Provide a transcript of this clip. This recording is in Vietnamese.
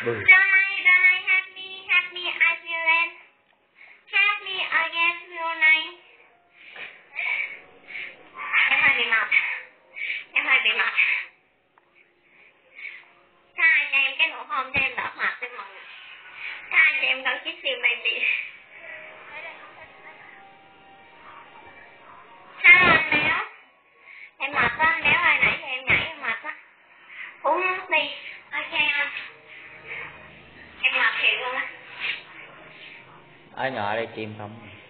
Ronai, help me, I feel it. Help me again, Ronai. Em hơi bị mệt. Tha cho em cái nụ hôn cho em đỡ mệt đi mọi người. Tha cho em con kiss you baby. Tha anh Béo. Em mệt quá, anh Béo ơi, nãy giờ em nhảy em mệt quá. Uống nước đi. Ok anh. Em mệt thiệt luôn á. Ai ngờ ở đây chim không?